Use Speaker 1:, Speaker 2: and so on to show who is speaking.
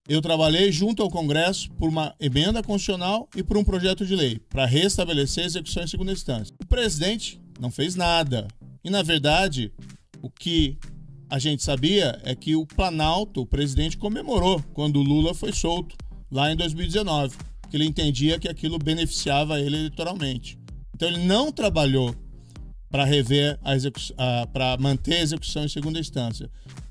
Speaker 1: Eu trabalhei junto ao Congresso por uma emenda constitucional e por um projeto de lei para restabelecer a execução em segunda instância. O presidente não fez nada. E, na verdade, o que a gente sabia é que o Planalto, o presidente, comemorou quando o Lula foi solto lá em 2019, que ele entendia que aquilo beneficiava ele eleitoralmente. Então ele não trabalhou para rever para manter a execução em segunda instância.